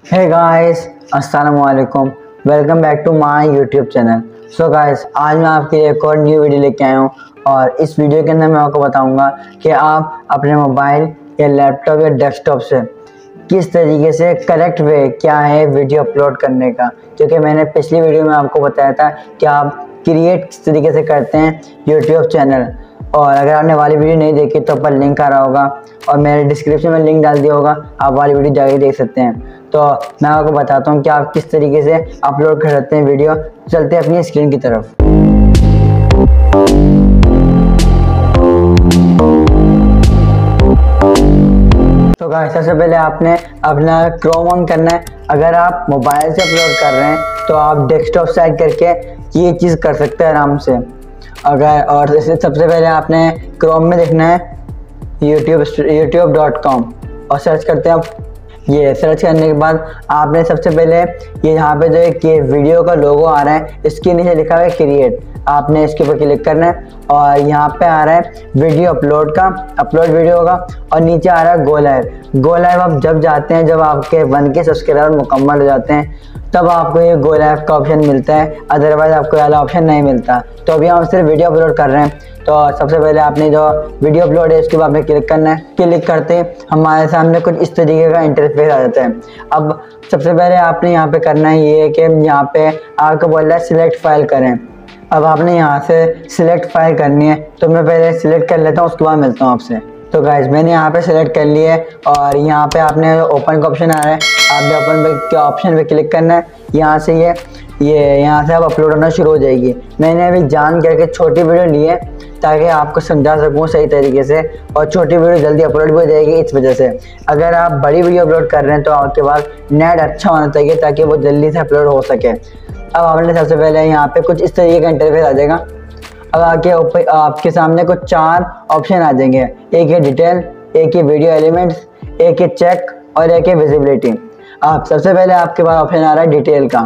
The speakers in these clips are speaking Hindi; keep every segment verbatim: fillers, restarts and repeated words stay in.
हे गाइस, अस्सलाम वालेकुम। Welcome back to my YouTube channel. So guys, आज मैं आपके लिए एक और न्यू वीडियो लेके आया हूँ और इस वीडियो के अंदर मैं आपको बताऊंगा कि आप अपने मोबाइल या लैपटॉप या डेस्कटॉप से किस तरीके से करेक्ट वे क्या है वीडियो अपलोड करने का। क्योंकि मैंने पिछली वीडियो में आपको बताया था कि आप क्रिएट किस तरीके से करते हैं यूट्यूब चैनल, और अगर आपने वाली वीडियो नहीं देखी तो ऊपर लिंक आ रहा होगा और मैंने डिस्क्रिप्शन में लिंक डाल दिया होगा, आप वाली वीडियो जाके देख सकते हैं। तो मैं आपको बताता हूँ कि आप किस तरीके से अपलोड कर सकते हैं वीडियो। चलते हैं अपनी स्क्रीन की तरफ। तो गाइस, सबसे पहले आपने अपना क्रोम ऑन करना है। अगर आप मोबाइल से अपलोड कर रहे हैं तो आप डेस्कटॉप साइड करके ये चीज़ कर सकते हैं आराम से। अगर और जैसे सबसे पहले आपने क्रोम में देखना है यूट्यूब यूट्यूब डॉट कॉम और सर्च करते हैं आप। ये सर्च करने के बाद आपने सबसे पहले ये यहाँ पे जो एक ये वीडियो का लोगो आ रहा है, इसके नीचे लिखा हुआ है क्रिएट, आपने इसके ऊपर क्लिक करना है और यहाँ पे आ रहा है वीडियो अपलोड का, अपलोड वीडियो होगा, और नीचे आ रहा है गो लाइव। गो लाइव आप जब जाते हैं, जब आपके वन के सब्सक्राइबर मुकम्मल हो जाते हैं, तब आपको ये गो लाइव का ऑप्शन मिलता है, अदरवाइज आपको वाला ऑप्शन नहीं मिलता। तो अभी हम सिर्फ वीडियो अपलोड कर रहे हैं, तो सबसे पहले आपने जो वीडियो अपलोड है इसके बाद आपने क्लिक करना है। क्लिक करते ही हमारे सामने कुछ इस तरीके का इंटरफेस आ जाता है। अब सबसे पहले आपने यहाँ पे करना है ये कि यहाँ पे आपको बोल रहा है सिलेक्ट फाइल करें। अब आपने यहाँ से सिलेक्ट फाइल करनी है, तो मैं पहले सिलेक्ट कर लेता हूँ, उसके बाद मिलता हूँ आपसे। तो गाइज, मैंने यहाँ पे सिलेक्ट कर लिया है और यहाँ पे आपने ओपन का ऑप्शन आ रहा है, आपने ओपन पे के ऑप्शन पे क्लिक करना है। यहाँ से ये ये यहाँ से अब अपलोड होना शुरू हो जाएगी। मैंने अभी जान करके छोटी वीडियो ली है ताकि आपको समझा सकूँ सही तरीके से, और छोटी वीडियो जल्दी अपलोड भी हो जाएगी इस वजह से। अगर आप बड़ी वीडियो अपलोड कर रहे हैं तो आपके पास नेट अच्छा होना चाहिए ताकि वो जल्दी से अपलोड हो सके। अब आपने सबसे पहले यहाँ पे कुछ इस तरीके का इंटरफेस आ जाएगा। अब आके ऊपर आपके सामने कुछ चार ऑप्शन आ जाएंगे, एक है डिटेल, एक है वीडियो एलिमेंट्स, एक है चेक और एक है विजिबिलिटी। अब सबसे पहले आपके पास ऑप्शन आ रहा है डिटेल का।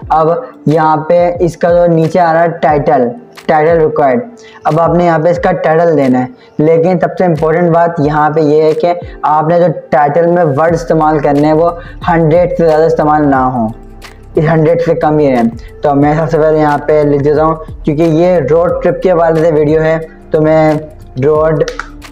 अब यहाँ पे इसका जो नीचे आ रहा है टाइटल, टाइटल रिक्वायर्ड। अब आपने यहाँ पे इसका टाइटल देना है, लेकिन सबसे इम्पोर्टेंट बात यहाँ पे ये है कि आपने जो टाइटल में वर्ड इस्तेमाल करने हैं वो हंड्रेड से ज़्यादा इस्तेमाल ना हो, इस हंड्रेड से कम ही है। तो मैं सबसे पहले यहाँ पे लिख देता हूँ, क्योंकि ये रोड ट्रिप के वाले से वीडियो है तो मैं रोड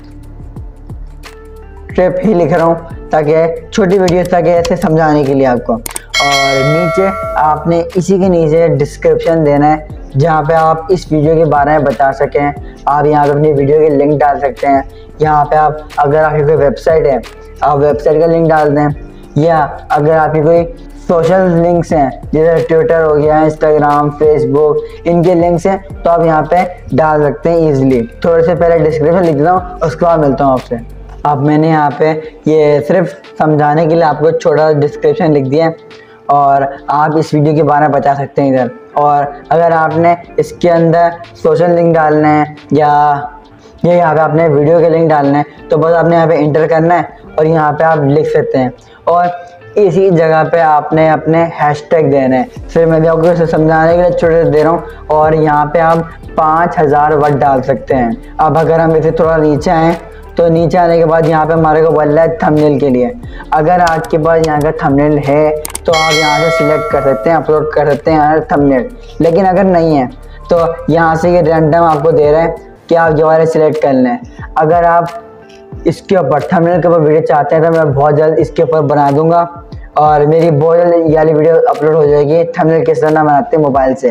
ट्रिप ही लिख रहा हूँ ताकि छोटी वीडियो ताकि ऐसे समझाने के लिए आपको। और नीचे आपने इसी के नीचे डिस्क्रिप्शन देना है जहाँ पे आप इस वीडियो के बारे में बता सकें। आप यहाँ पे अपनी वीडियो के लिंक डाल सकते हैं। यहाँ पे आप अगर आपकी कोई वेबसाइट है आप वेबसाइट का लिंक डाल दें, या अगर आपकी कोई सोशल लिंक्स हैं जैसे ट्विटर हो गया, इंस्टाग्राम, फेसबुक, इनके लिंक्स हैं तो आप यहाँ पे डाल सकते हैं ईजिली। थोड़े से पहले डिस्क्रिप्शन लिख देता हूँ, उसके बाद मिलता हूँ आपसे। अब मैंने यहाँ पे ये सिर्फ समझाने के लिए आपको छोटा डिस्क्रिप्शन लिख दिया है और आप इस वीडियो के बारे में बता सकते हैं इधर। और अगर आपने इसके अंदर सोशल लिंक डालना है या ये यहाँ पे आपने वीडियो के लिंक डालना है तो बस आपने यहाँ पे इंटर करना है और यहाँ पे आप लिख सकते हैं। और इसी जगह पे आपने अपने हैशटैग देना है। फिर मैं भी आपको समझाने के लिए छोटे से दे रहा हूँ। और यहाँ पे आप पाँच हज़ार वर्ड डाल सकते हैं। अब अगर हम इसे थोड़ा नीचे आएँ तो नीचे आने के बाद यहाँ पे हमारे को बोल रहा है थंबनेल के लिए। अगर आपके पास यहाँ का थंबनेल है तो आप यहाँ से सिलेक्ट कर सकते हैं, अपलोड कर सकते हैं यहाँ थंबनेल। लेकिन अगर नहीं है तो यहाँ से ये रैंडम आपको दे रहा है कि आप ये वाले सिलेक्ट कर लें। अगर आप इसके ऊपर थंबनेल के ऊपर वीडियो चाहते हैं तो मैं बहुत जल्द इसके ऊपर बना दूंगा और मेरी बहुत जल्द ये वाली वीडियो अपलोड हो जाएगी थंबनेल किस तरह बनाते हैं मोबाइल से।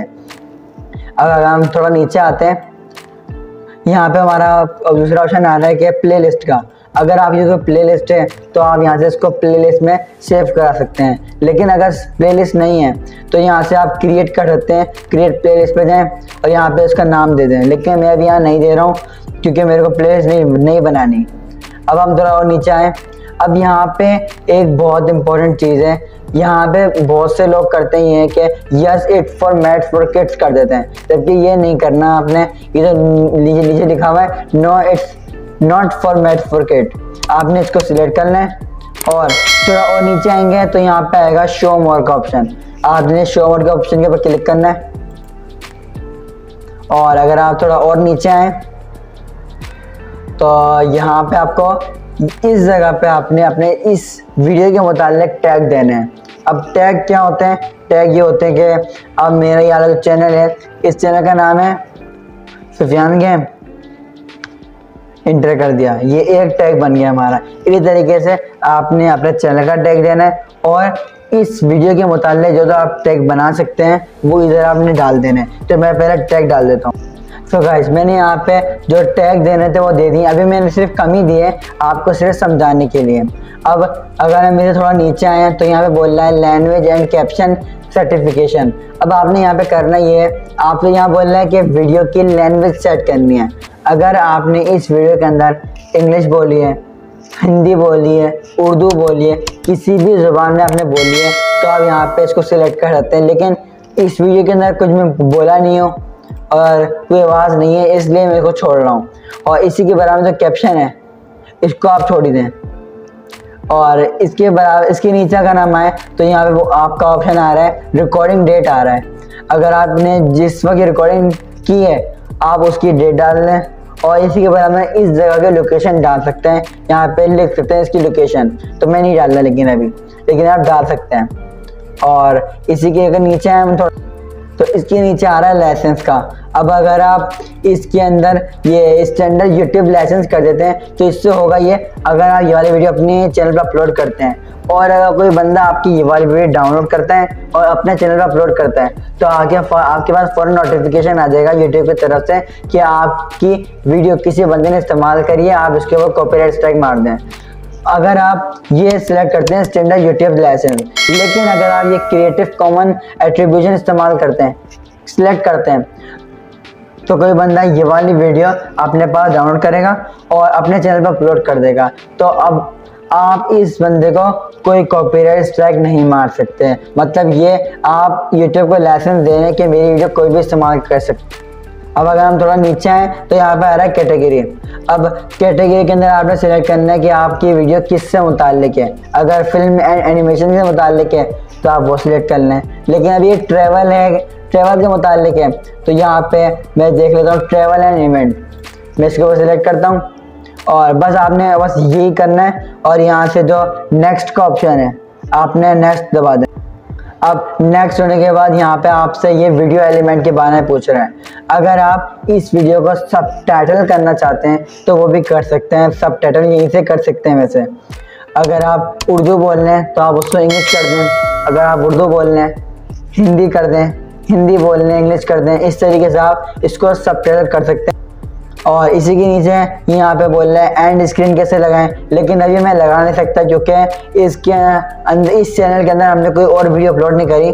अब अगर हम थोड़ा नीचे आते हैं, यहाँ पे हमारा दूसरा ऑप्शन आ रहा है कि प्ले लिस्ट का। अगर आप ये जो प्ले लिस्ट है तो आप यहाँ से इसको प्ले लिस्ट में सेव करा सकते हैं। लेकिन अगर प्ले लिस्ट नहीं है तो यहाँ से आप क्रिएट कर सकते हैं, क्रिएट प्ले लिस्ट पे जाएँ और यहाँ पे इसका नाम दे दें। लेकिन मैं अभी यहाँ नहीं दे रहा हूँ क्योंकि मेरे को प्ले लिस्ट नहीं नहीं बनानी। अब हम थोड़ा और नीचे आएँ। अब यहाँ पे एक बहुत इंपॉर्टेंट चीज़ है, यहाँ पे बहुत से लोग करते ही हैं कि yes it for made for kids कर देते हैं, जबकि ये नहीं करना आपने। ये तो नीचे नीचे लिखा हुआ है no it's not for made for kid, आपने इसको सिलेक्ट करना है। और थोड़ा और नीचे आएंगे तो यहाँ पे आएगा शो मोर का ऑप्शन, आपने शो मोर के ऑप्शन के ऊपर क्लिक करना है। और अगर आप थोड़ा और नीचे आए तो यहाँ पे आपको इस जगह पे आपने अपने इस वीडियो के मुतालिक टैग देने हैं। अब टैग क्या होते हैं? टैग ये होते हैं कि अब मेरा ये वाला जो चैनल है, इस चैनल का नाम है सुफियान गेम, इंटर कर दिया, ये एक टैग बन गया हमारा। इसी तरीके से आपने अपने चैनल का टैग देना है और इस वीडियो के मुतालिक जो तो आप टैग बना सकते हैं वो इधर आपने डाल देने हैं। तो मैं पहले टैग डाल देता हूँ। सो गाइस, मैंने यहाँ पे जो टैग देने थे वो दे दिए। अभी मैंने सिर्फ कम ही दिए आपको सिर्फ समझाने के लिए। अब अगर हम मेरे थोड़ा नीचे आए हैं तो यहाँ पे बोल रहा है लैंग्वेज एंड कैप्शन सर्टिफिकेशन। अब आपने यहाँ पे करना ये है, आपको यहाँ बोल रहा है कि वीडियो की लैंग्वेज सेट करनी है। अगर आपने इस वीडियो के अंदर इंग्लिश बोली है, हिंदी बोली है, उर्दू बोली है, किसी भी ज़ुबान में आपने बोली है तो आप यहाँ पे इसको सिलेक्ट कर सकते हैं। लेकिन इस वीडियो के अंदर कुछ मैं बोला नहीं हूँ और कोई आवाज़ नहीं है, इसलिए मैं इसको छोड़ रहा हूँ। और इसी के बराबर जो कैप्शन है इसको आप छोड़ ही दें। और इसके बराबर इसके नीचे का नाम आए तो यहाँ पे वो आपका ऑप्शन आ रहा है रिकॉर्डिंग डेट आ रहा है। अगर आपने जिस वक्त रिकॉर्डिंग की है आप उसकी डेट डाल लें और इसी के बराबर में इस जगह के लोकेशन डाल सकते हैं। यहाँ पे लिख सकते हैं इसकी लोकेशन, तो मैं नहीं डाल रहा लेकिन अभी, लेकिन आप डाल सकते हैं। और इसी के अगर नीचे हम थोड़ा तो इसके नीचे आ रहा है लाइसेंस का। अब अगर आप इसके अंदर ये स्टैंडर्ड यूट्यूब लाइसेंस कर देते हैं तो इससे होगा ये, अगर आप ये वाली वीडियो अपने चैनल पर अपलोड करते हैं और अगर कोई बंदा आपकी ये वाली वीडियो डाउनलोड करता है और अपने चैनल पर अपलोड करता है तो आगे आपके पास फौरन नोटिफिकेशन आ जाएगा यूट्यूब की तरफ से कि आपकी वीडियो किसी बंदे ने इस्तेमाल करी है, आप इसके ऊपर कॉपीराइट स्ट्राइक मार दें। अगर आप ये सिलेक्ट करते हैं स्टैंडर्ड यूट्यूब लाइसेंस, लेकिन अगर आप ये क्रिएटिव कॉमन एट्रीब्यूशन इस्तेमाल करते हैं, सिलेक्ट करते हैं, तो कोई बंदा ये वाली वीडियो अपने पास डाउनलोड करेगा और अपने चैनल पर अपलोड कर देगा। तो अब आप इस बंदे को कोई कॉपीराइट स्ट्राइक नहीं मार सकते। मतलब ये आप यूट्यूब को लाइसेंस देने के मेरी वीडियो कोई भी इस्तेमाल कर सकते। अब अगर हम थोड़ा नीचे आए तो यहाँ पे आ रहा है कैटेगरी। अब कैटेगरी के अंदर आपने सिलेक्ट करना है कि आपकी वीडियो किससे मुताल्लिक है। अगर फिल्म एंड एनिमेशन से मुताल्लिक है तो आप वो सिलेक्ट कर लें, लेकिन अब ये ट्रैवल है, ट्रैवल के मुताल्लिक है तो यहाँ पे मैं देख लेता हूँ ट्रैवल एंड इवेंट, मैं इसके ऊपर सिलेक्ट करता हूँ और बस आपने बस यही करना है। और यहाँ से जो नेक्स्ट का ऑप्शन है आपने नेक्स्ट दबा दें। अब नेक्स्ट होने के बाद यहाँ पे आपसे ये वीडियो एलिमेंट के बारे में पूछ रहे हैं। अगर आप इस वीडियो को सबटाइटल करना चाहते हैं तो वो भी कर सकते हैं, सबटाइटल यहीं से कर सकते हैं। वैसे अगर आप उर्दू बोल रहे हैं तो आप उसको इंग्लिश कर दें, अगर आप उर्दू बोल रहे हैं हिंदी कर दें, हिंदी बोल रहे हैं इंग्लिश कर दें। इस तरीके से आप इसको सबटाइटल कर सकते हैं। और इसी के नीचे यहाँ पे बोल रहे हैं एंड स्क्रीन कैसे लगाएं, लेकिन अभी मैं लगा नहीं सकता क्योंकि इसके अंदर इस चैनल के अंदर हमने कोई और वीडियो अपलोड नहीं करी,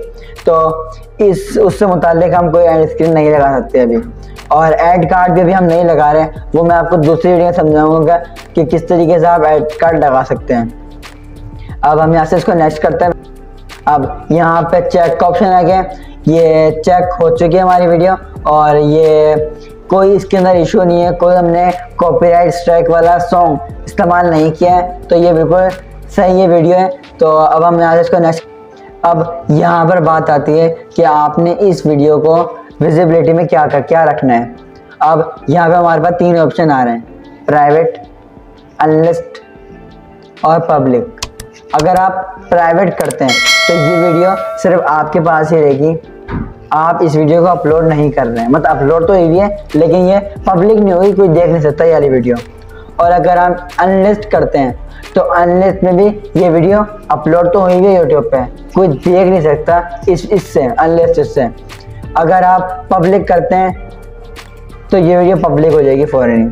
तो इस उससे मुताल्लिक हम कोई एंड स्क्रीन नहीं लगा सकते अभी। और ऐड कार्ड भी, भी हम नहीं लगा रहे, वो मैं आपको दूसरी वीडियो में समझाऊंगा कि किस तरीके से आप ऐड कार्ड लगा सकते हैं। अब हम यहाँ से इसको नेक्स्ट करते हैं। अब यहाँ पे चेक का ऑप्शन आ गया, ये चेक हो चुकी है हमारी वीडियो और ये कोई इसके अंदर इशू नहीं है, कोई हमने कॉपीराइट स्ट्राइक वाला सॉन्ग इस्तेमाल नहीं किया है, तो ये बिल्कुल सही ये वीडियो है। तो अब हम यहाँ से इसको नेक्स्ट। अब यहाँ पर बात आती है कि आपने इस वीडियो को विजिबिलिटी में क्या क्या रखना है। अब यहाँ पे हमारे पास तीन ऑप्शन आ रहे हैं, प्राइवेट, अनलिस्ट और पब्लिक। अगर आप प्राइवेट करते हैं तो ये वीडियो सिर्फ आपके पास ही रहेगी, आप इस वीडियो को अपलोड नहीं कर रहे हैं, मतलब अपलोड तो हुई है लेकिन ये पब्लिक नहीं होगी, कोई देख नहीं सकता ये वाली वीडियो। और अगर आप अनलिस्ट करते हैं तो अनलिस्ट में भी ये वीडियो अपलोड तो हुई है यूट्यूब पे, कोई देख नहीं सकता इस इससे अनलिस्ट इससे। अगर आप पब्लिक करते हैं तो ये वीडियो पब्लिक हो जाएगी फौरन।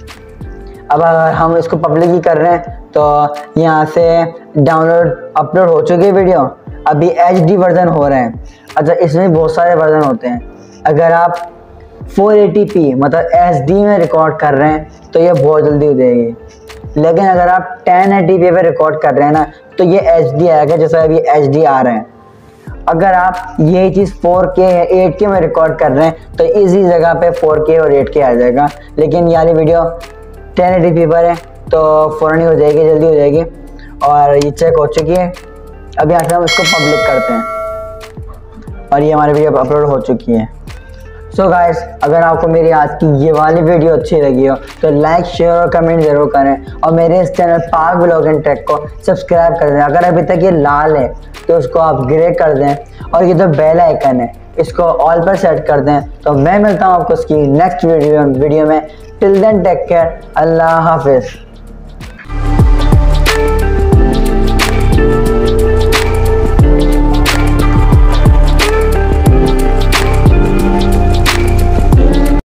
अब अगर हम इसको पब्लिक ही कर रहे हैं तो यहाँ से डाउनलोड अपलोड हो चुकी है वीडियो, अभी एच डी वर्जन हो रहे हैं। अच्छा, इसमें बहुत सारे वर्जन होते हैं। अगर आप फोर एटी पी मतलब एच डी में रिकॉर्ड कर रहे हैं तो ये बहुत जल्दी हो जाएगी, लेकिन अगर आप टेन एटी पी पे रिकॉर्ड कर रहे हैं ना तो ये एच डी आएगा, जैसा अभी एच डी आ रहे हैं। अगर आप ये चीज़ फोर के या एट के में रिकॉर्ड कर रहे हैं तो इसी जगह पे फोर के और एट के आ जाएगा, लेकिन ये वाली वीडियो टेन एटी पी पर है तो फ़ौरन ही हो जाएगी, जल्दी हो जाएगी। और ये चेक हो चुकी है। अब यहाँ से हम इसको पब्लिक करते हैं और ये हमारी वीडियो अपलोड हो चुकी है। सो गाइस, अगर आपको मेरी आज की ये वाली वीडियो अच्छी लगी हो तो लाइक, शेयर और कमेंट जरूर करें और मेरे इस channel Pak vlog and tech को सब्सक्राइब कर दें। अगर अभी तक ये लाल है तो उसको आप ग्रे कर दें और ये जो बेल आइकन है इसको ऑल पर सेट कर दें। तो मैं मिलता हूँ आपको उसकी नेक्स्ट वीडियो वीडियो में। टिल देन टेक केयर, अल्लाह हाफिज़।